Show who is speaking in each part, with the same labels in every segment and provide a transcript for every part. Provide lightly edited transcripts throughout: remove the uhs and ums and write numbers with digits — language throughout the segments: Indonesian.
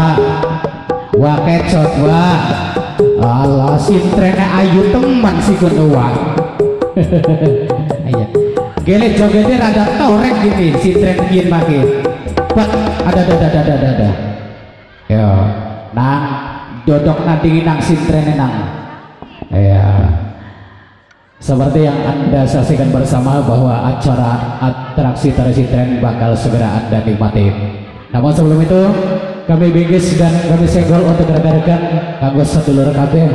Speaker 1: wah kecot wah Allah sintrene ayu teman si kedua. Iya gele jogetnya rada torek gini sintren gini makin pak ada ya nang dodok nanti nang sintrene nang ya seperti yang Anda saksikan bersama bahwa acara atraksi tari sintren bakal segera Anda nikmati. Namun sebelum itu kami bingkis dan kami senggol untuk rekan-rekan kanggo sedulur kabeh.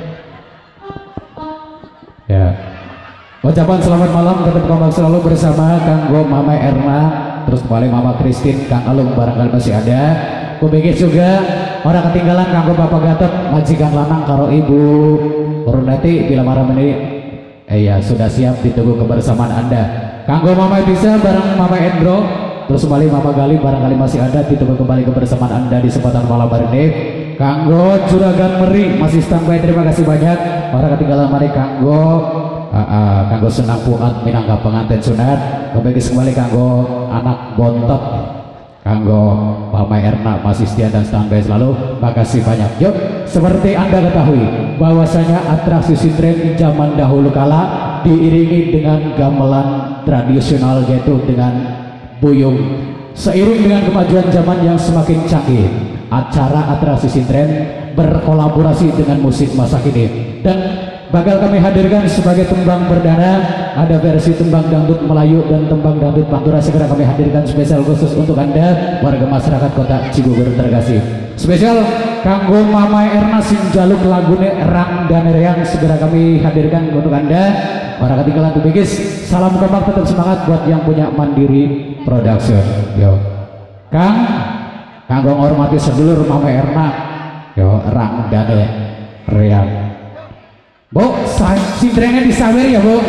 Speaker 1: Ya. Ucapan selamat malam tetap kembali selalu bersama kanggo Mama Erna, terus kembali Mama Christine, Kang Alung barangkali masih ada. Kubingkis juga orang ketinggalan kanggo Bapak Gatot, majikan lanang karo Ibu Rundati bila marah ini. Iya sudah siap ditunggu kebersamaan Anda. Kanggo Mama bisa bareng Mama Endro, terus kembali Mama Gali barangkali masih ada ditunggu kembali kebersamaan Anda di kesempatan malam hari ini. Kanggo Juragan Meri masih standby, terima kasih banyak. Orang ketinggalan mari kanggo senang puat minangka pengantin sunat. Kembali kanggo anak bontot, kanggo Mama Erna masih setia dan standby selalu. Makasih banyak. Yuk, seperti Anda ketahui bahwasanya atraksi sintren zaman dahulu kala diiringi dengan gamelan tradisional yaitu dengan buyung. Seiring dengan kemajuan zaman yang semakin canggih, acara atraksi sintren berkolaborasi dengan musik masa kini dan bakal kami hadirkan sebagai tembang perdana. Ada versi tembang dangdut Melayu dan tembang dangdut Pantura segera kami hadirkan spesial khusus untuk Anda warga masyarakat kota Cibubur terkasih. Spesial kanggo Mama Erna sing jaluk lagune Rang dan Reang segera kami hadirkan untuk Anda. Para ketinggalan kubingkis, salam kompak tetap semangat buat yang punya Mandiri Production. Yo, kanggo ngormati sedulur Mama Erna, yo Rang dan Reang. Bu, sintrennya disawer ya Bu.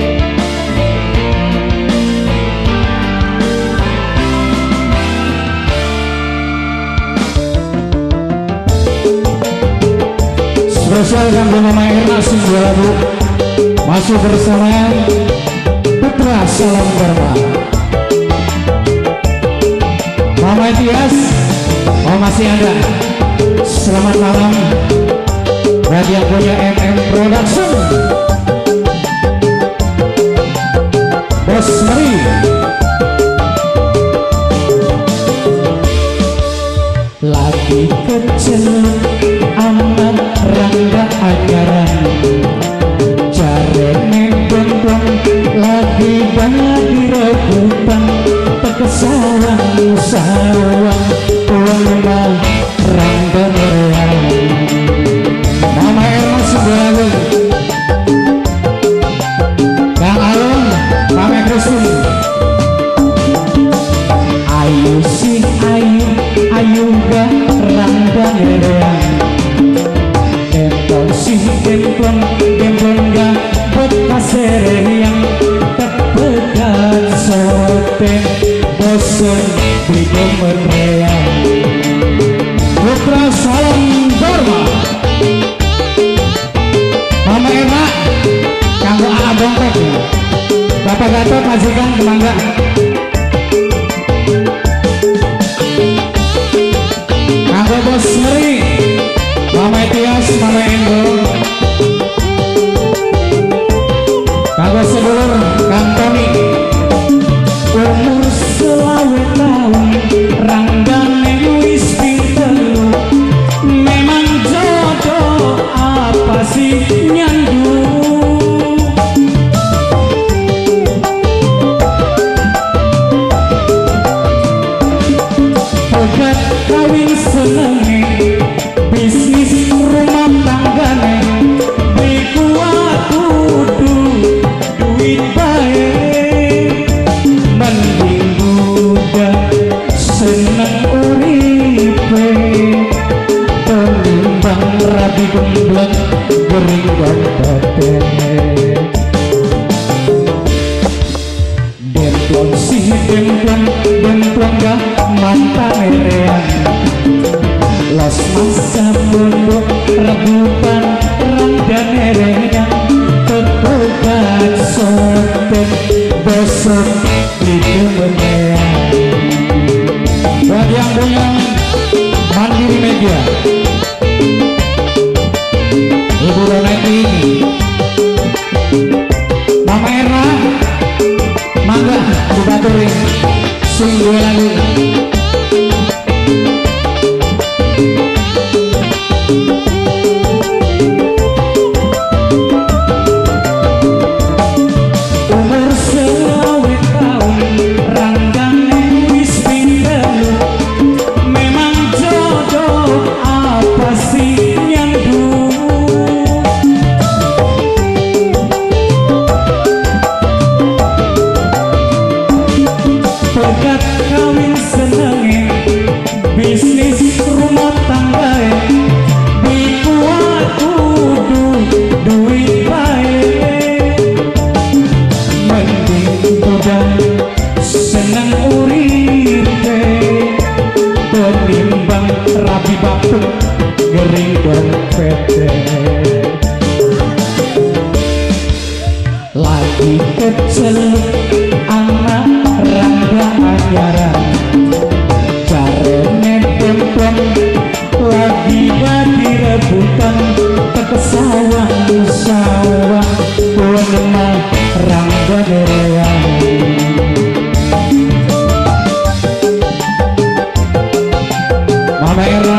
Speaker 1: Spesial kanggo Mama Erna sing lagu masuk bersama Putra Salam Dharma, Mama Tias, oh masih ada. Selamat malam buat yang punya MM Production, Bos Meri. Lagi kecil amat rangga ajaran, jarene gondong lagi banyak direbutan, tekesawang sawang uang mah rangga reang. Mama Erna sebelah Kang Alung, Mama Christine. Ayu si ayu ga rangga reang, Dempon si dempon ga bekas yang terpegat sote bosan beli mereang. Putra Salam Dharma, Mama Erna kanggo abang pek, Bapak Gatot majikan kemangga. Kanggo Bos Meri, Mama Tias, Mama Endo, kanggo sedulur Kang Tony, umur selawe tahun ranggane wis pinten, memang jodoh apa sih nyandu. Pegat kawin senenge, bisnis rumah tanggane, dikuat kudu duit bae, mending udah seneng uripe, penimbang rabi gembleng beringan tete. Demplon si demplon gak mantan reang, los masa bodoh rebutan rang dan reang, terpegat sotet besok di mereang. Buat yang punya Mandiri dia Ibu Roneti Mama Era mangga dibaturi sing dua lagu umur selawe tahun ranggane wis pindalu memang jodoh apa sih nyandu berkat kawin senenge bisnis rumah tanggae dikuat kudu duit bae mending udah seneng uripe berimbang rapi bapuk gering dompete lagi kecil anak rangga anyaran caranya dempeng lagi bagi rebutan kesawang-sawang punema rangga derean Mama Era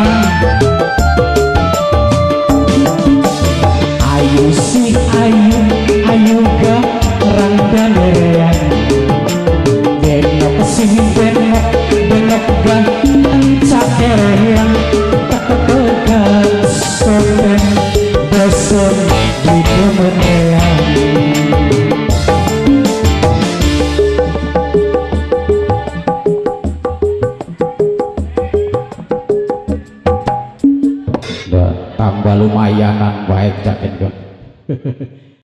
Speaker 1: ayu si ayu ayu ga rangga derean benok sing benok benok ga encak derean tak tegan sopen bosen di kemerean tambah lumayanan baik jaket